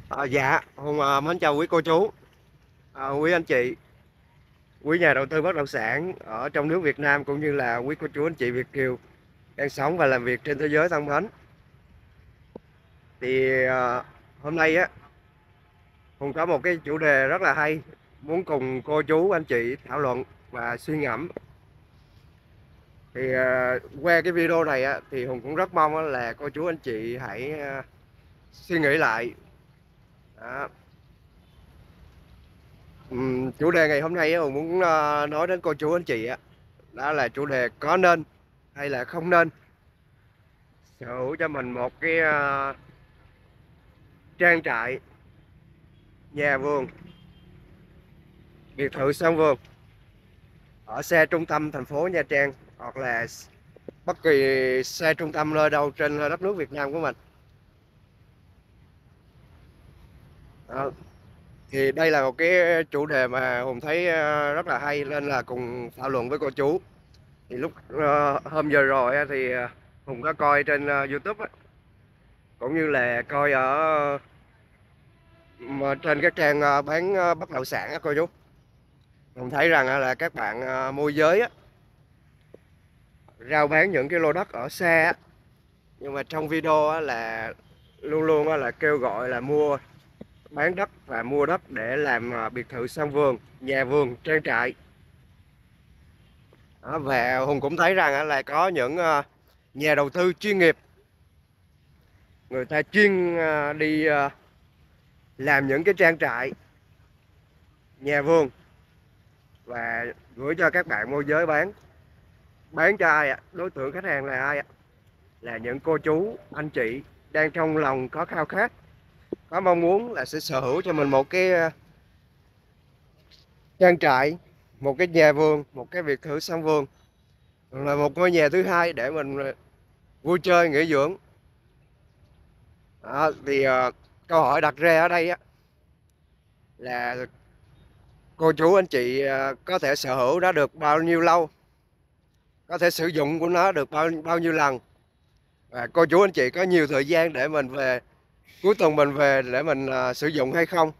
Dạ, Hùng mến chào quý cô chú, quý anh chị, quý nhà đầu tư bất động sản ở trong nước Việt Nam cũng như là quý cô chú anh chị Việt kiều đang sống và làm việc trên thế giới thân mến. Hôm nay á, Hùng có một cái chủ đề rất là hay muốn cùng cô chú anh chị thảo luận và suy ngẫm. Qua cái video này á, thì Hùng cũng rất mong á, là cô chú anh chị hãy suy nghĩ lại. Đó. Chủ đề ngày hôm nay á, Hùng muốn nói đến cô chú anh chị á, đó là chủ đề có nên hay là không nên sở hữu cho mình một cái trang trại, nhà vườn, biệt thự sân vườn ở xa trung tâm thành phố Nha Trang, hoặc là bất kỳ xa trung tâm nơi đâu trên đất nước Việt Nam của mình. Đó. Thì đây là một cái chủ đề mà Hùng thấy rất là hay, nên là cùng thảo luận với cô chú. Thì hôm giờ rồi á, thì Hùng có coi trên YouTube á, cũng như là coi ở trên các trang bán bất động sản á cô chú. Hùng thấy rằng là các bạn môi giới á, rao bán những cái lô đất ở xa á, nhưng mà trong video á, là luôn luôn á, là kêu gọi là bán đất và mua đất để làm biệt thự sân vườn, nhà vườn, trang trại. Đó, và Hùng cũng thấy rằng là có những nhà đầu tư chuyên nghiệp, người ta chuyên đi làm những cái trang trại, nhà vườn và gửi cho các bạn môi giới bán cho ai ạ? Đối tượng khách hàng là ai ạ? Là những cô chú anh chị đang trong lòng có khao khát, có mong muốn là sẽ sở hữu cho mình một cái trang trại, một cái nhà vườn, một cái biệt thự sân vườn, là một ngôi nhà thứ hai để mình vui chơi nghỉ dưỡng. Đó, câu hỏi đặt ra ở đây á, là cô chú anh chị có thể sở hữu nó được bao nhiêu lâu, có thể sử dụng của nó được bao nhiêu lần, và cô chú anh chị có nhiều thời gian để mình về cuối tuần mình về để mình sử dụng hay không,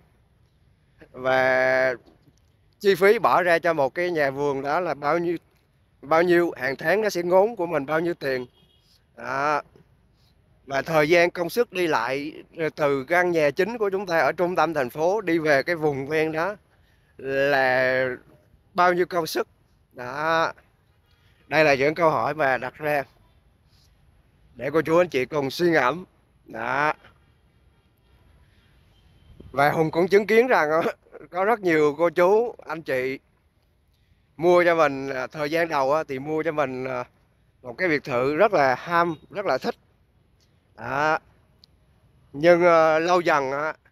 và chi phí bỏ ra cho một cái nhà vườn đó là bao nhiêu hàng tháng, nó sẽ ngốn của mình bao nhiêu tiền. Đó. Và thời gian công sức đi lại từ căn nhà chính của chúng ta ở trung tâm thành phố đi về cái vùng ven đó là bao nhiêu công sức. Đó, đây là những câu hỏi mà đặt ra để cô chú anh chị cùng suy ngẫm. Đó. Và Hùng cũng chứng kiến rằng có rất nhiều cô chú anh chị mua cho mình thời gian đầu thì mua cho mình một cái biệt thự rất là ham, rất là thích. Đó. Nhưng lâu dần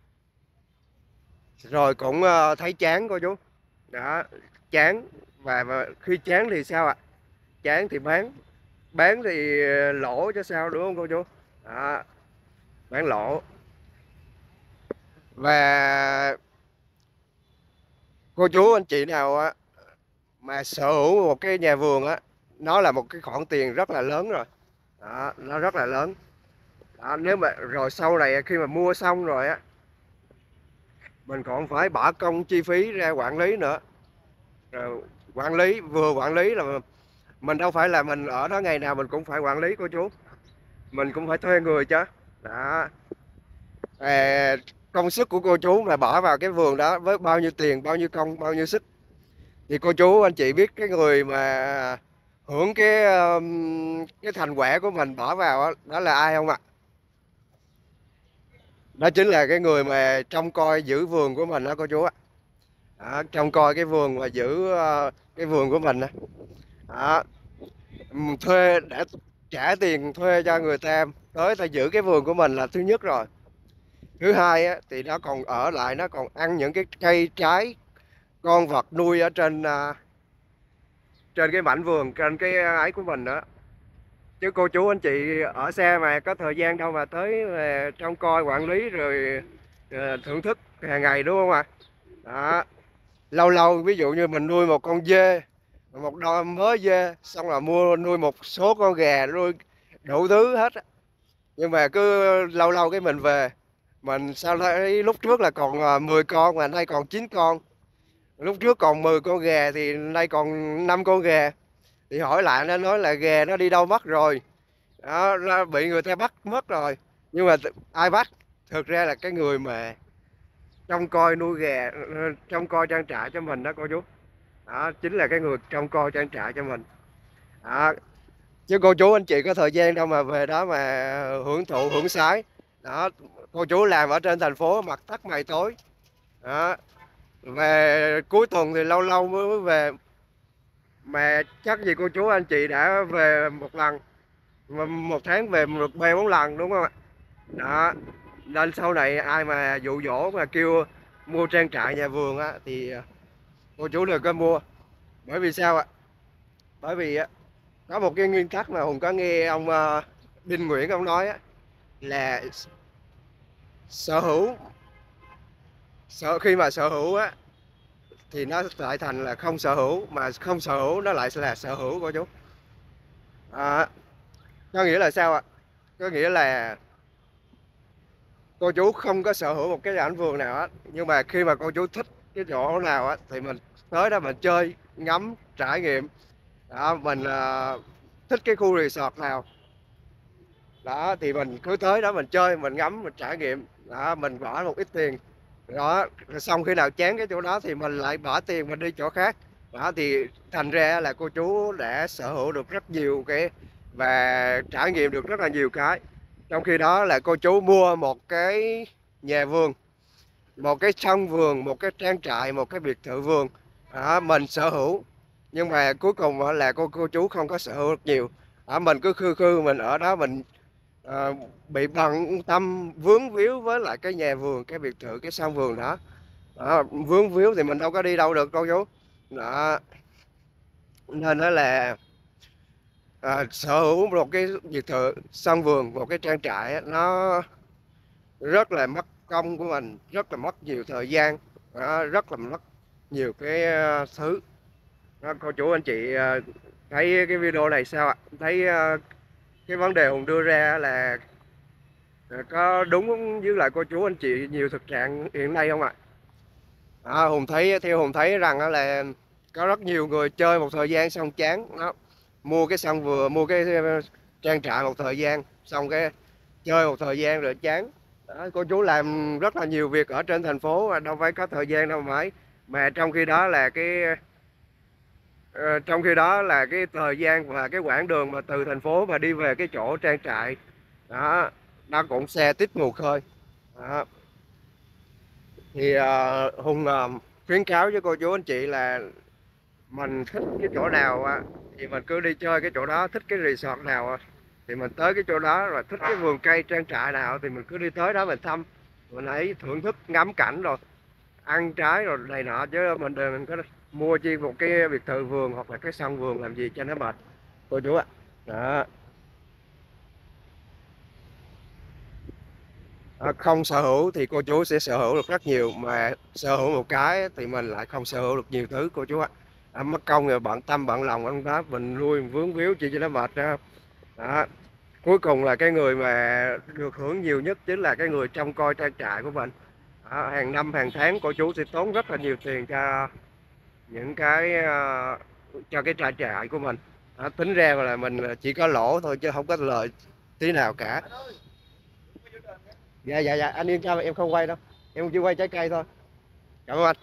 rồi cũng thấy chán cô chú. Đó, chán. Và khi chán thì sao ạ? Chán thì bán thì lỗ chứ sao, đúng không cô chú? Đó, bán lỗ. Và cô chú anh chị nào mà sở hữu một cái nhà vườn nó là một cái khoản tiền rất là lớn rồi. Đó, nó rất là lớn. Đó, nếu mà rồi sau này khi mà mua xong rồi mình còn phải bỏ công chi phí ra quản lý nữa. Rồi quản lý là mình đâu phải là mình ở đó ngày nào mình cũng phải quản lý cô chú, mình cũng phải thuê người chứ. Đó. Công sức của cô chú mà bỏ vào cái vườn đó với bao nhiêu tiền, bao nhiêu công, bao nhiêu sức, thì cô chú anh chị biết cái người mà hưởng cái thành quả của mình bỏ vào đó là ai không ạ? Đó chính là cái người mà trông coi giữ vườn của mình đó cô chú ạ. Đó, trông coi cái vườn và giữ cái vườn của mình đó. Đó. Thuê đã trả tiền thuê cho người ta tới ta giữ cái vườn của mình là thứ nhất rồi. Thứ hai thì nó còn ở lại, nó còn ăn những cái cây trái, con vật nuôi ở trên cái mảnh vườn, trên cái ấy của mình đó. Chứ cô chú anh chị ở xa mà có thời gian đâu mà tới trông coi quản lý rồi thưởng thức hàng ngày, đúng không ạ? Đó. Lâu lâu ví dụ như mình nuôi một con dê, một đôi mớ dê, xong là nuôi một số con gà, nuôi đủ thứ hết. Nhưng mà cứ lâu lâu cái mình về Mình sao thấy lúc trước là còn 10 con mà nay còn 9 con. Lúc trước còn 10 con gà thì nay còn 5 con gà. Thì hỏi lại nó nói là gà nó đi đâu mất rồi. Đó, nó bị người ta bắt mất rồi. Nhưng mà ai bắt? Thực ra là cái người mà trông coi nuôi gà, trông coi trang trại cho mình đó cô chú. Đó, chính là cái người trông coi trang trại cho mình. Đó, chứ cô chú anh chị có thời gian đâu mà về đó mà hưởng thụ hưởng sái. Đó, cô chú làm ở trên thành phố mặt tắt mày tối. Đó, về cuối tuần thì lâu lâu mới về, mà chắc gì cô chú anh chị đã về một lần, mà một tháng về được 3 4 lần đúng không ạ? Đó, nên sau này ai mà dụ dỗ mà kêu mua trang trại nhà vườn á thì cô chú đừng có mua. Bởi vì sao ạ? Bởi vì á, có một cái nguyên tắc mà Hùng có nghe ông Đinh Nguyễn ông nói á, là sở hữu khi mà sở hữu á thì nó lại thành là không sở hữu, mà không sở hữu nó lại là sở hữu cô chú. À, có nghĩa là sao ạ? Có nghĩa là cô chú không có sở hữu một cái ảnh vườn nào hết, nhưng mà khi mà cô chú thích cái chỗ nào á thì mình tới đó mình chơi, ngắm, trải nghiệm. Đó, mình thích cái khu resort nào đó thì mình cứ tới đó mình chơi, mình ngắm, mình trải nghiệm. Đó, mình bỏ một ít tiền đó, xong khi nào chán cái chỗ đó thì mình lại bỏ tiền mình đi chỗ khác. Đó thì thành ra là cô chú đã sở hữu được rất nhiều cái và trải nghiệm được rất là nhiều cái. Trong khi đó là cô chú mua một cái nhà vườn, một cái sân vườn, một cái trang trại, một cái biệt thự vườn, đó, mình sở hữu, nhưng mà cuối cùng là cô chú không có sở hữu được nhiều. Đó, mình cứ khư khư mình ở đó, mình bị bận tâm vướng víu với lại cái nhà vườn, cái biệt thự, cái sân vườn đó. Đó, vướng víu thì mình đâu có đi đâu được cô chú. Đó, nên đó là sở hữu một cái biệt thự, sân vườn, một cái trang trại nó rất là mất công của mình, rất là mất nhiều thời gian, rất là mất nhiều cái thứ. Đó, cô chú anh chị thấy cái video này sao ạ? Thấy cái vấn đề Hùng đưa ra là có đúng với lại cô chú anh chị nhiều thực trạng hiện nay không ạ? Hùng thấy, theo Hùng thấy rằng là có rất nhiều người chơi một thời gian xong chán đó, mua cái sân vừa, mua cái trang trại một thời gian xong cái chơi một thời gian rồi chán. Đó, cô chú làm rất là nhiều việc ở trên thành phố mà đâu phải có thời gian đâu mà trong khi đó là cái thời gian và cái quãng đường mà từ thành phố mà đi về cái chỗ trang trại đó, nó cũng xe tít mù khơi. Đó, thì Hùng khuyến cáo với cô chú anh chị là mình thích cái chỗ nào thì mình cứ đi chơi cái chỗ đó, thích cái resort nào thì mình tới cái chỗ đó, rồi thích cái vườn cây trang trại nào thì mình cứ đi tới đó mình thăm, mình hãy thưởng thức ngắm cảnh rồi ăn trái rồi này nọ, chứ mình có mua chi một cái biệt thự vườn hoặc là cái sân vườn làm gì cho nó mệt cô chú ạ. Đó. Không sở hữu thì cô chú sẽ sở hữu được rất nhiều, mà sở hữu một cái thì mình lại không sở hữu được nhiều thứ cô chú ạ. Mất công rồi bận tâm bận lòng ăn đó, mình nuôi mình vướng víu chi cho nó mệt ra. Đó. Cuối cùng là cái người mà được hưởng nhiều nhất chính là cái người trông coi trang trại của mình. Đó. Hàng năm hàng tháng cô chú sẽ tốn rất là nhiều tiền cho những cái cho cái trang trại của mình. Đó. Tính ra là mình chỉ có lỗ thôi chứ không có lợi tí nào cả. Dạ dạ dạ, anh yên tâm, em không quay đâu, em chỉ quay trái cây thôi. Cảm ơn anh.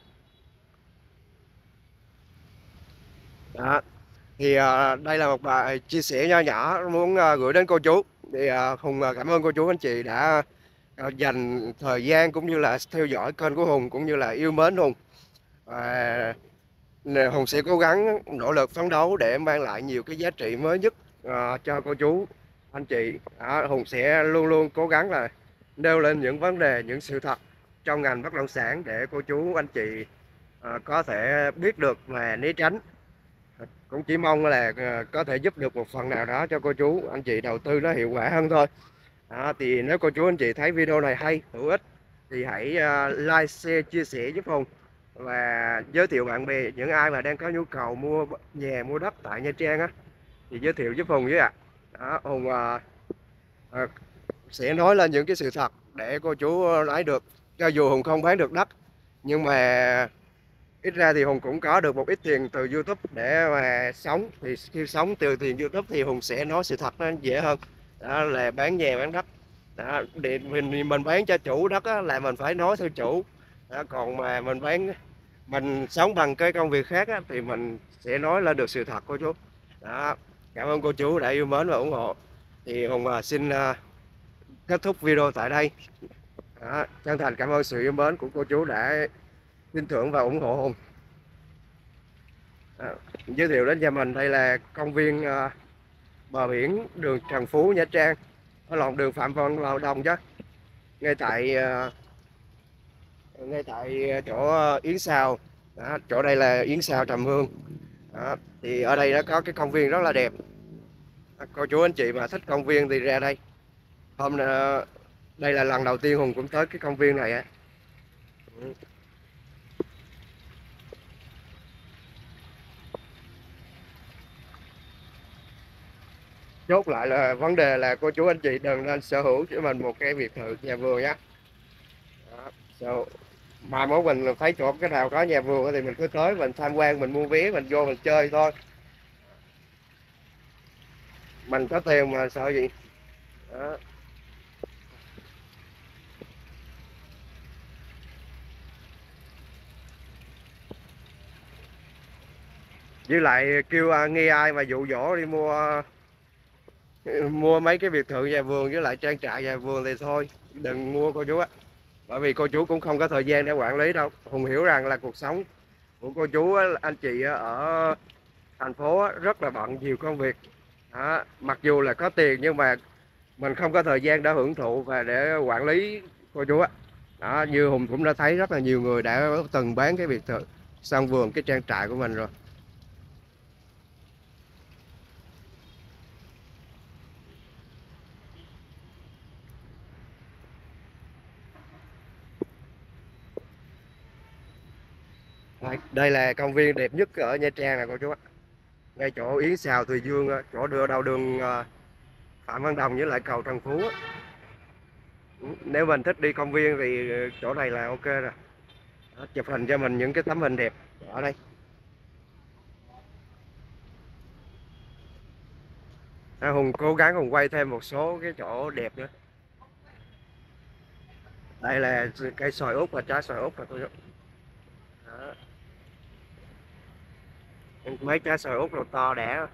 Đó. Thì đây là một bài chia sẻ nho nhỏ muốn gửi đến cô chú. Thì Hùng cảm ơn cô chú anh chị đã dành thời gian cũng như là theo dõi kênh của Hùng, cũng như là yêu mến Hùng. Và Hùng sẽ cố gắng nỗ lực phấn đấu để mang lại nhiều cái giá trị mới nhất cho cô chú anh chị. Hùng sẽ luôn luôn cố gắng là nêu lên những vấn đề, những sự thật trong ngành bất động sản để cô chú anh chị có thể biết được và né tránh. Cũng chỉ mong là có thể giúp được một phần nào đó cho cô chú anh chị đầu tư nó hiệu quả hơn thôi. Thì nếu cô chú anh chị thấy video này hay, hữu ích thì hãy like, share, chia sẻ giúp Hùng, và giới thiệu bạn bè, những ai mà đang có nhu cầu mua nhà, mua đất tại Nha Trang thì giới thiệu giúp Hùng với ạ. Hùng sẽ nói lên những cái sự thật để cô chú lấy được. Cho dù Hùng không bán được đất, nhưng mà ít ra thì Hùng cũng có được một ít tiền từ YouTube để mà sống. Thì khi sống từ tiền YouTube thì Hùng sẽ nói sự thật nó dễ hơn. Đó là bán nhà bán đất. Đó, để mình bán cho chủ đất á, là mình phải nói theo chủ. Đó, còn mà mình sống bằng cái công việc khác á, thì mình sẽ nói lên được sự thật cô chú. Đó, cảm ơn cô chú đã yêu mến và ủng hộ. Thì Hùng xin kết thúc video tại đây. Đó, chân thành cảm ơn sự yêu mến của cô chú đã tin tưởng và ủng hộ Hùng. Đó, giới thiệu đến cho mình đây là công viên bờ biển đường Trần Phú Nha Trang, ở lộn đường Phạm Văn Đồng chứ, ngay tại chỗ Yến Sao. Đó, chỗ đây là Yến Sao Trầm Hương. Đó, thì ở đây nó có cái công viên rất là đẹp. Cô chú anh chị mà thích công viên thì ra đây. Đây là lần đầu tiên Hùng cũng tới cái công viên này á. Chốt lại là vấn đề là cô chú anh chị đừng nên sở hữu cho mình một cái biệt thự nhà vườn nhé. Mai mốt mình thấy chỗ cái nào có nhà vườn thì mình cứ tới mình tham quan, mình mua vé, mình vô mình chơi thôi. Mình có tiền mà sợ gì. Đó. Với lại kêu nghe ai mà dụ dỗ đi mua mấy cái biệt thự nhà vườn với lại trang trại nhà vườn thì thôi đừng mua cô chú á. Bởi vì cô chú cũng không có thời gian để quản lý đâu. Hùng hiểu rằng là cuộc sống của cô chú á, anh chị ở thành phố á, rất là bận nhiều công việc. Đó. Mặc dù là có tiền nhưng mà mình không có thời gian để hưởng thụ và để quản lý cô chú á. Đó, như Hùng cũng đã thấy rất là nhiều người đã từng bán cái biệt thự sân vườn, cái trang trại của mình rồi. Đây là công viên đẹp nhất ở Nha Trang nè cô chú ạ. Ngay chỗ Yến Xào Thùy Dương, chỗ đưa đầu đường Phạm Văn Đồng với lại cầu Trần Phú. Nếu mình thích đi công viên thì chỗ này là ok rồi. Đó, chụp hình cho mình những cái tấm hình đẹp ở đây. Hùng cố gắng Hùng quay thêm một số cái chỗ đẹp nữa. Đây là cây xoài út và trái xoài út rồi cô chú. Đó. Mấy trái xoài út rồi to đẻ.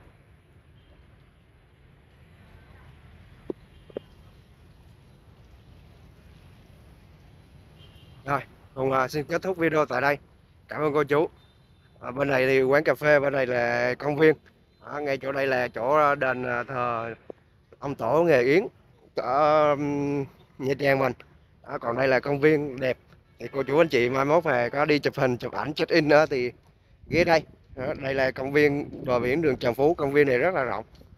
Rồi, Hùng xin kết thúc video tại đây. Cảm ơn cô chú. Bên này thì quán cà phê, bên này là công viên. Ngay chỗ đây là chỗ đền thờ ông tổ nghề Yến ở Nha Trang mình. Còn đây là công viên đẹp. Thì cô chú anh chị mai mốt về có đi chụp hình, chụp ảnh, check in nữa thì ghé đây. Đây là công viên bờ biển đường Trần Phú. Công viên này rất là rộng.